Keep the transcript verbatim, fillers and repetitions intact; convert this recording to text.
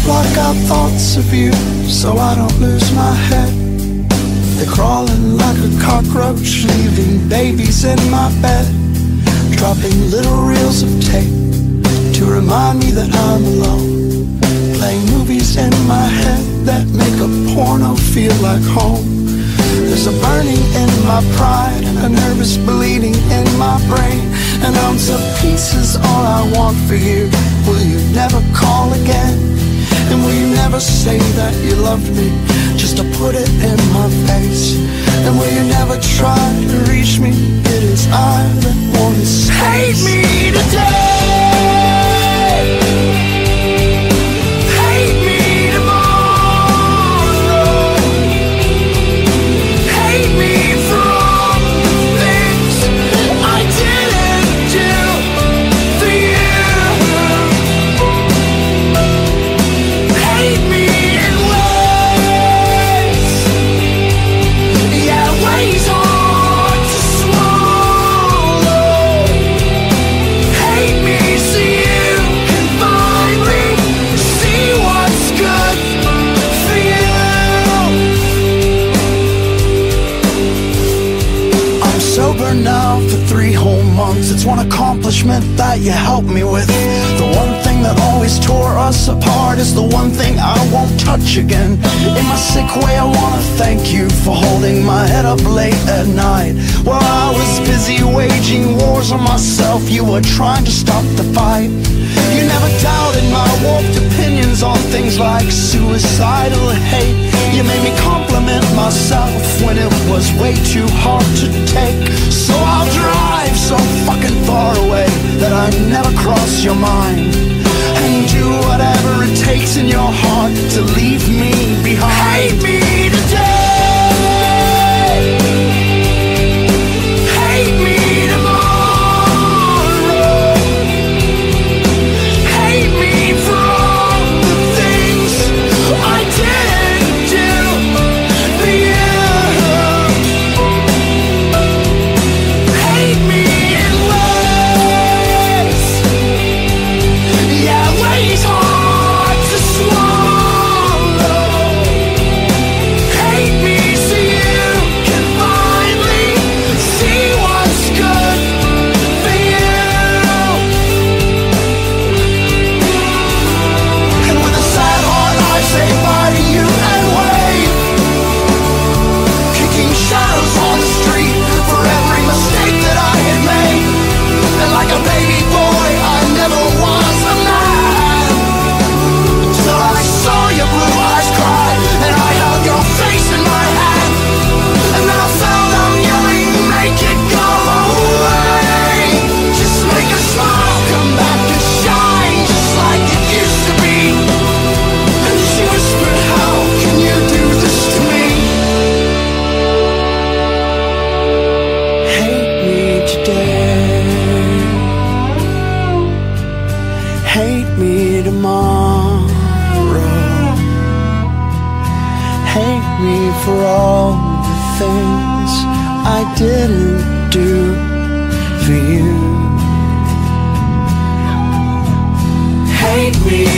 block out thoughts of you so I don't lose my head. They're crawling like a cockroach, leaving babies in my bed, dropping little reels of tape to remind me that I'm alone, playing movies in my head that make a porno feel like home. There's a burning in my pride and a nervous bleeding in my brain. An ounce of peace is all I want for you. Will you never call again? And will you never say that you loved me just to put it in my face? And will you never try to reach me? It is I that want to hate me today. Now for three whole months, it's one accomplishment that you helped me with. The one thing that always tore us apart is the one thing I won't touch again. In my sick way, I wanna thank you for holding my head up late at night. While I was busy waging wars on myself, you were trying to stop the fight. You never doubted my warped opinions on things like suicidal hate. You made me compliment myself when it was way too hard to take. So I'll drive so fucking far away that I never cross your mind, and do whatever it takes in your heart to leave me behind. Hate me today. Hate me tomorrow. Hate me for all the things I didn't do for you. Hate me in ways, yeah, ways hard to swallow. Hate me so you can finally see what's good for you. And with a sad heart I say bye to you and wave, kicking shadows on the street for every mistake that I had made. And like a baby boy I never was a man, till I saw your blue eyes cry and I held your face in my hand. And then I fell down yelling, make it go away. Just make a smile come back and shine just like it used to be. And she whispered, how can you do this to me? Hate me today. Hate me tomorrow. Hate me for all the things I didn't do for you. Hate me